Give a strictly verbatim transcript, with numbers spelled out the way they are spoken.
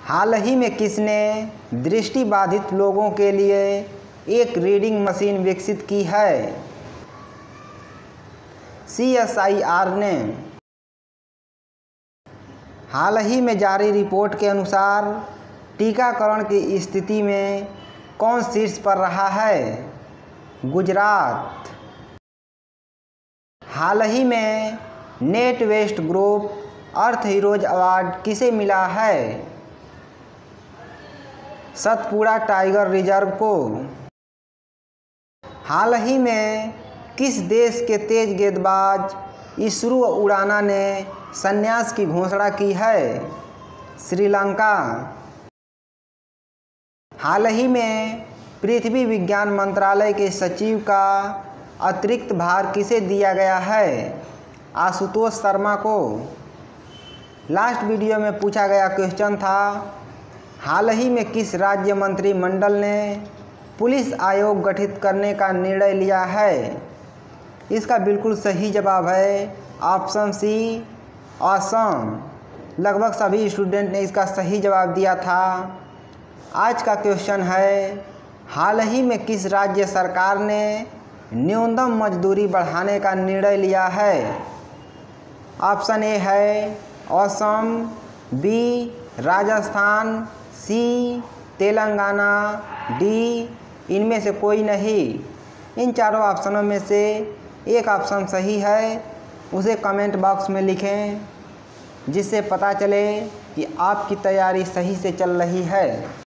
हाल ही में किसने दृष्टिबाधित लोगों के लिए एक रीडिंग मशीन विकसित की है? सी एस आई आर ने। हाल ही में जारी रिपोर्ट के अनुसार टीकाकरण की स्थिति में कौन शीर्ष पर रहा है? गुजरात। हाल ही में NatWest Group Earth Heroes Award किसे मिला है? सतपुड़ा टाइगर रिजर्व को। हाल ही में किस देश के तेज गेंदबाज इसरू उड़ाना ने संन्यास की घोषणा की है? श्रीलंका। हाल ही में पृथ्वी विज्ञान मंत्रालय के सचिव का अतिरिक्त भार किसे दिया गया है? आशुतोष शर्मा को। लास्ट वीडियो में पूछा गया क्वेश्चन था, हाल ही में किस राज्य मंत्रिमंडल ने पुलिस आयोग गठित करने का निर्णय लिया है? इसका बिल्कुल सही जवाब है ऑप्शन सी, असम। लगभग सभी स्टूडेंट ने इसका सही जवाब दिया था। आज का क्वेश्चन है, हाल ही में किस राज्य सरकार ने न्यूनतम मजदूरी बढ़ाने का निर्णय लिया है? ऑप्शन ए है Assam, B Rajasthan, C Telangana, D इनमें से कोई नहीं। इन चारों ऑप्शनों में से एक ऑप्शन सही है, उसे कमेंट बॉक्स में लिखें, जिससे पता चले कि आपकी तैयारी सही से चल रही है।